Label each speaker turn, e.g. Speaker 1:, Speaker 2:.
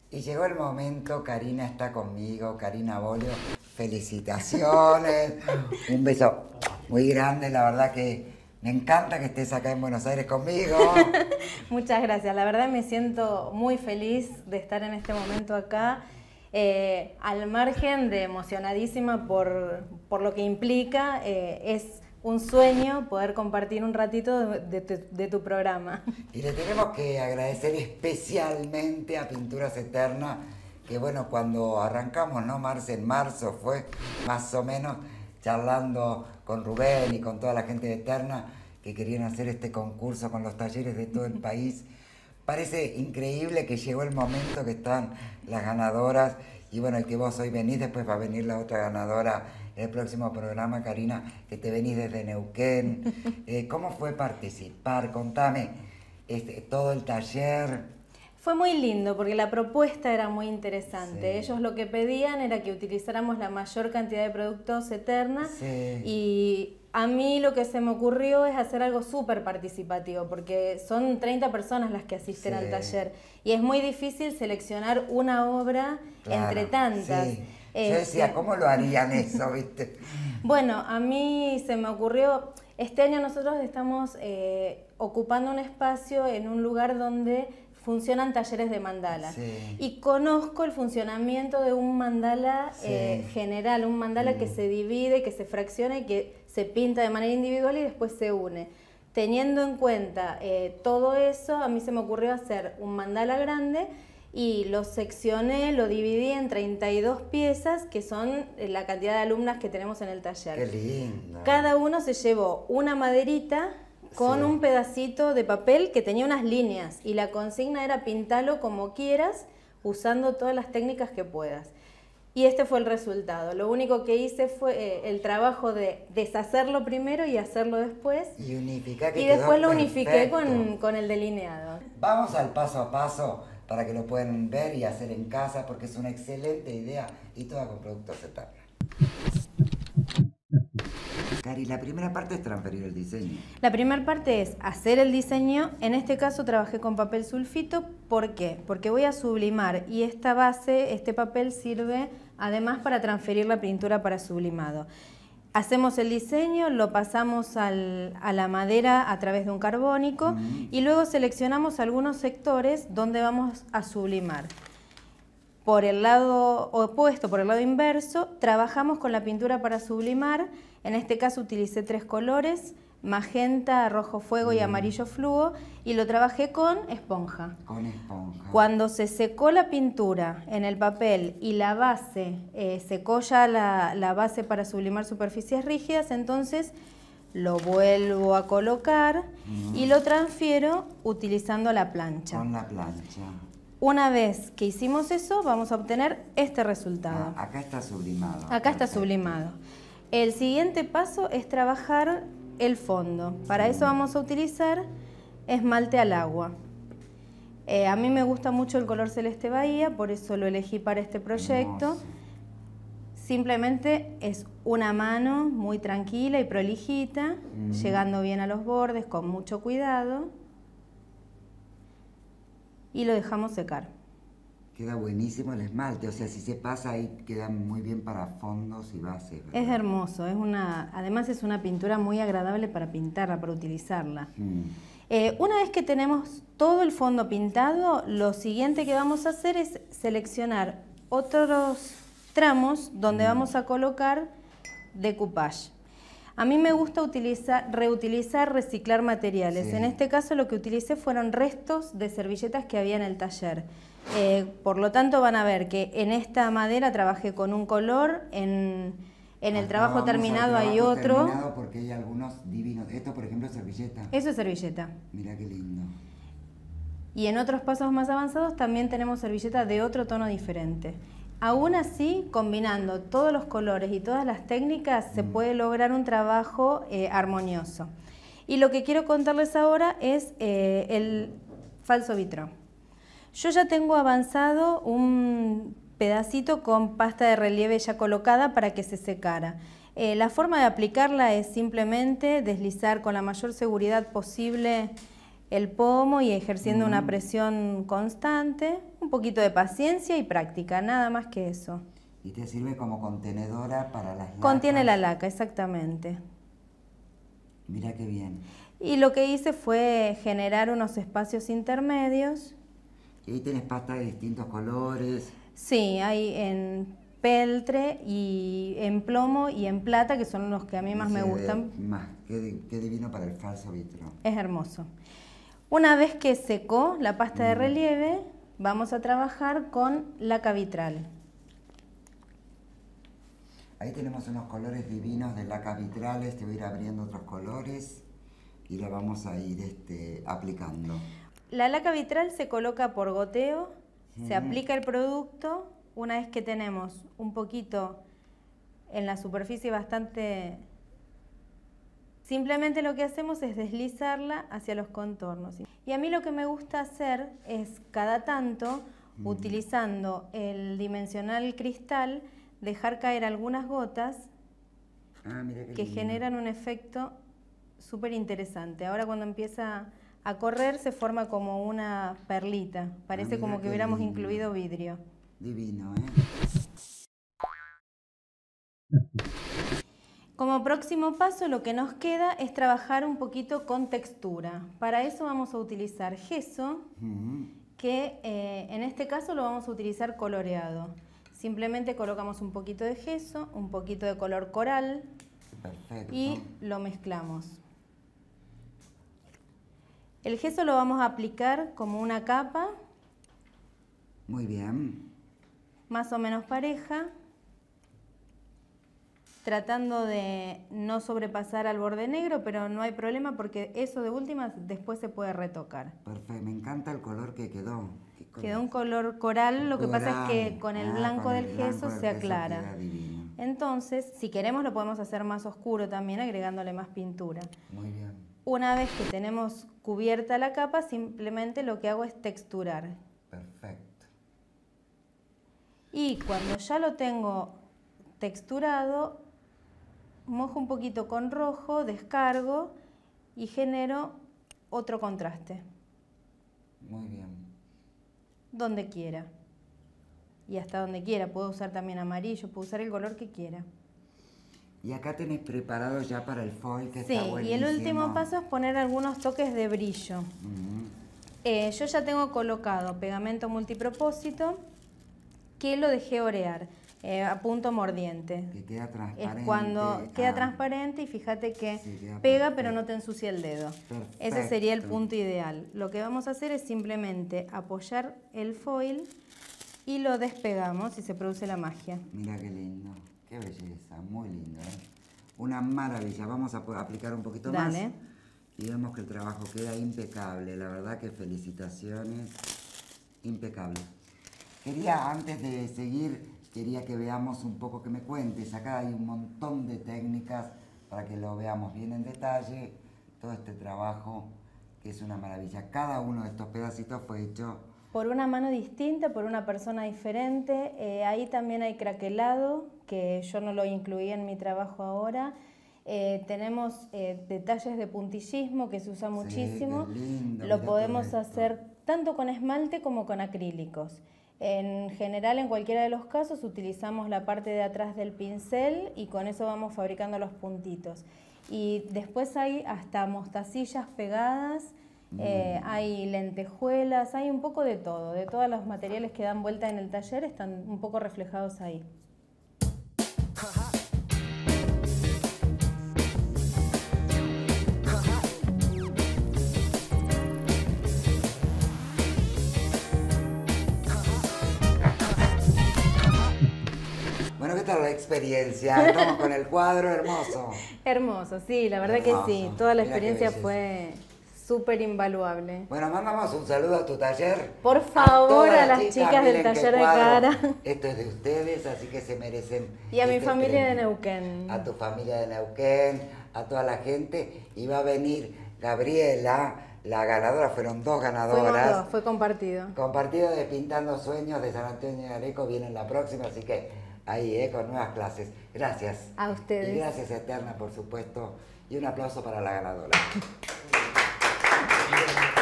Speaker 1: Y llegó el momento, Karina está conmigo, Karina Bolio, felicitaciones, un beso muy grande, la verdad que me encanta que estés acá en Buenos Aires conmigo.
Speaker 2: Muchas gracias, la verdad me siento muy feliz de estar en este momento acá, al margen de emocionadísima por lo que implica, es un sueño poder compartir un ratito de tu programa.
Speaker 1: Y le tenemos que agradecer especialmente a Pinturas Eternas, que bueno, cuando arrancamos, ¿no, Marce? En marzo fue más o menos charlando con Rubén y con toda la gente de Eterna que querían hacer este concurso con los talleres de todo el país. Parece increíble que llegó el momento que están las ganadoras y bueno, el que vos hoy venís, después va a venir la otra ganadora en el próximo programa, Karina, que te venís desde Neuquén. ¿Cómo fue participar? Contame todo el taller.
Speaker 2: Fue muy lindo porque la propuesta era muy interesante.
Speaker 1: Sí.
Speaker 2: Ellos lo que pedían era que utilizáramos la mayor cantidad de productos Eterna,
Speaker 1: Sí.
Speaker 2: y a mí lo que se me ocurrió es hacer algo súper participativo porque son 30 personas las que asisten
Speaker 1: Sí.
Speaker 2: al taller y es muy difícil seleccionar una obra
Speaker 1: Claro,
Speaker 2: entre tantas.
Speaker 1: sí. Yo decía, ¿cómo lo harían eso, viste?
Speaker 2: Bueno, a mí se me ocurrió, este año nosotros estamos ocupando un espacio en un lugar donde funcionan talleres de mandala.
Speaker 1: Sí.
Speaker 2: Y conozco el funcionamiento de un mandala
Speaker 1: Sí.
Speaker 2: general, un mandala que se divide, que se fracciona y que se pinta de manera individual y después se une. Teniendo en cuenta todo eso, a mí se me ocurrió hacer un mandala grande y lo seccioné, lo dividí en 32 piezas, que son la cantidad de alumnas que tenemos en el taller.
Speaker 1: Qué lindo.
Speaker 2: Cada uno se llevó una maderita con
Speaker 1: Sí.
Speaker 2: un pedacito de papel que tenía unas líneas y la consigna era pintalo como quieras, usando todas las técnicas que puedas. Y este fue el resultado. Lo único que hice fue el trabajo de deshacerlo primero y hacerlo después.
Speaker 1: Y unificar que
Speaker 2: Y
Speaker 1: quedó
Speaker 2: después lo unifiqué
Speaker 1: perfecto.
Speaker 2: con el delineado.
Speaker 1: Vamos al paso a paso para que lo puedan ver y hacer en casa porque es una excelente idea y toda con productos Eterna. Cari, la primera parte es transferir el diseño.
Speaker 2: La primera parte es hacer el diseño. En este caso trabajé con papel sulfito. ¿Por qué? Porque voy a sublimar y esta base, este papel sirve además para transferir la pintura para sublimado. Hacemos el diseño, lo pasamos a la madera a través de un carbónico y luego seleccionamos algunos sectores donde vamos a sublimar. Por el lado opuesto, por el lado inverso, trabajamos con la pintura para sublimar. En este caso utilicé 3 colores, magenta, rojo fuego y amarillo fluo, y lo trabajé con esponja.
Speaker 1: Con esponja.
Speaker 2: Cuando se secó la pintura en el papel y la base, secó ya la base para sublimar superficies rígidas, entonces lo vuelvo a colocar y lo transfiero utilizando la plancha.
Speaker 1: Con la plancha.
Speaker 2: Una vez que hicimos eso, vamos a obtener este resultado.
Speaker 1: Acá está sublimado.
Speaker 2: Acá está
Speaker 1: Perfecto.
Speaker 2: sublimado. El siguiente paso es trabajar el fondo. Para eso vamos a utilizar esmalte al agua. A mí me gusta mucho el color celeste bahía, por eso lo elegí para este proyecto.
Speaker 1: Hermoso.
Speaker 2: Simplemente es una mano muy tranquila y prolijita, llegando bien a los bordes, con mucho cuidado. Y lo dejamos secar.
Speaker 1: Queda buenísimo el esmalte, o sea, si se pasa ahí queda muy bien para fondos y bases, ¿verdad?
Speaker 2: Es hermoso, además es una pintura muy agradable para pintarla, para utilizarla. Una vez que tenemos todo el fondo pintado, lo siguiente que vamos a hacer es seleccionar otros tramos donde vamos a colocar decoupage. A mí me gusta reutilizar, reciclar materiales.
Speaker 1: Sí.
Speaker 2: En este caso lo que utilicé fueron restos de servilletas que había en el taller. Por lo tanto van a ver que en esta madera trabajé con un color, en el
Speaker 1: Acá
Speaker 2: trabajo
Speaker 1: vamos al
Speaker 2: terminado hay
Speaker 1: trabajo
Speaker 2: otro.
Speaker 1: terminado porque hay algunos divinos. Esto, por ejemplo, es servilleta.
Speaker 2: Eso es servilleta.
Speaker 1: Mirá qué lindo.
Speaker 2: Y en otros pasos más avanzados también tenemos servilleta de otro tono diferente. Aún así, combinando todos los colores y todas las técnicas, se puede lograr un trabajo armonioso. Y lo que quiero contarles ahora es el falso vitrón. Yo ya tengo avanzado un pedacito con pasta de relieve ya colocada para que se secara. La forma de aplicarla es simplemente deslizar con la mayor seguridad posible el pomo y ejerciendo una presión constante, un poquito de paciencia y práctica, nada más que eso.
Speaker 1: ¿Y te sirve como contenedora para las lacas?
Speaker 2: Contiene la laca, exactamente.
Speaker 1: Mira qué bien.
Speaker 2: Y lo que hice fue generar unos espacios intermedios.
Speaker 1: Y ahí tenés pasta de distintos colores.
Speaker 2: Sí, hay en peltre y en plomo y en plata, que son los que a mí más me gustan.
Speaker 1: Qué divino para el falso vitro.
Speaker 2: Es hermoso. Una vez que secó la pasta de relieve, vamos a trabajar con laca vitral.
Speaker 1: Ahí tenemos unos colores divinos de laca vitrales. Te voy a ir abriendo otros colores y la vamos a ir aplicando.
Speaker 2: La laca vitral se coloca por goteo, se aplica el producto. Una vez que tenemos un poquito en la superficie bastante... Simplemente lo que hacemos es deslizarla hacia los contornos. Y a mí lo que me gusta hacer es cada tanto, utilizando el dimensional cristal, dejar caer algunas gotas que generan un efecto súper interesante. Ahora cuando empieza a correr se forma como una perlita. Parece como que hubiéramos incluido vidrio.
Speaker 1: Divino,
Speaker 2: Como próximo paso lo que nos queda es trabajar un poquito con textura. Para eso vamos a utilizar gesso, que en este caso lo vamos a utilizar coloreado. Simplemente colocamos un poquito de gesso, un poquito de color coral.
Speaker 1: Perfecto.
Speaker 2: Y lo mezclamos. El gesso lo vamos a aplicar como una capa.
Speaker 1: Muy bien.
Speaker 2: Más o menos pareja. Tratando de no sobrepasar al borde negro, pero no hay problema porque eso de última después se puede retocar.
Speaker 1: Perfecto, me encanta el color que quedó.
Speaker 2: Quedó un color coral, lo que pasa es que con el blanco del gesso se aclara.
Speaker 1: Queda divino.
Speaker 2: Entonces, si queremos lo podemos hacer más oscuro también, agregándole más pintura.
Speaker 1: Muy bien.
Speaker 2: Una vez que tenemos cubierta la capa, simplemente lo que hago es texturar.
Speaker 1: Perfecto.
Speaker 2: Y cuando ya lo tengo texturado, mojo un poquito con rojo, descargo y genero otro contraste.
Speaker 1: Muy bien.
Speaker 2: Donde quiera. Y hasta donde quiera. Puedo usar también amarillo, puedo usar el color que quiera.
Speaker 1: Y acá tenés preparado ya para el foil, que
Speaker 2: sí,
Speaker 1: está buenísimo.
Speaker 2: Y el último paso es poner algunos toques de brillo. Yo ya tengo colocado pegamento multipropósito que lo dejé orear. A punto mordiente.
Speaker 1: Que queda transparente.
Speaker 2: Es cuando queda transparente y fíjate que
Speaker 1: sí,
Speaker 2: pega pero no te ensucia el dedo.
Speaker 1: Perfecto.
Speaker 2: Ese sería el punto ideal. Lo que vamos a hacer es simplemente apoyar el foil y lo despegamos y se produce la magia.
Speaker 1: Mira qué lindo, qué belleza, muy lindo. Una maravilla. Vamos a aplicar un poquito más. Y vemos que el trabajo queda impecable. La verdad que felicitaciones. Impecable. Quería, antes de seguir, quería que veamos un poco, que me cuentes. Acá hay un montón de técnicas para que lo veamos bien en detalle. Todo este trabajo que es una maravilla. Cada uno de estos pedacitos fue hecho
Speaker 2: por una mano distinta, por una persona diferente. Ahí también hay craquelado, que yo no lo incluí en mi trabajo ahora. Tenemos detalles de puntillismo que se usa muchísimo.
Speaker 1: Qué lindo,
Speaker 2: lo podemos hacer tanto con esmalte como con acrílicos. En general, en cualquiera de los casos, utilizamos la parte de atrás del pincel y con eso vamos fabricando los puntitos. Y después hay hasta mostacillas pegadas, hay lentejuelas, hay un poco de todo. De todos los materiales que dan vuelta en el taller están un poco reflejados ahí.
Speaker 1: Bueno, ¿qué tal la experiencia? Estamos con el cuadro hermoso.
Speaker 2: Hermoso, sí, la verdad hermoso. Que sí. Toda la experiencia fue súper invaluable.
Speaker 1: Bueno, mandamos un saludo a tu taller.
Speaker 2: Por favor, a las chicas del taller de cara.
Speaker 1: Esto es de ustedes, así que se merecen.
Speaker 2: Y a mi familia de Neuquén.
Speaker 1: A tu familia de Neuquén, a toda la gente. Y va a venir Gabriela, la ganadora, fueron 2 ganadoras.
Speaker 2: Fuimos 2, fue compartido.
Speaker 1: Compartido de Pintando Sueños de San Antonio de Areco, viene la próxima, así que ahí, con nuevas clases. Gracias.
Speaker 2: A ustedes.
Speaker 1: Y gracias, Eterna, por supuesto. Y un aplauso para la ganadora.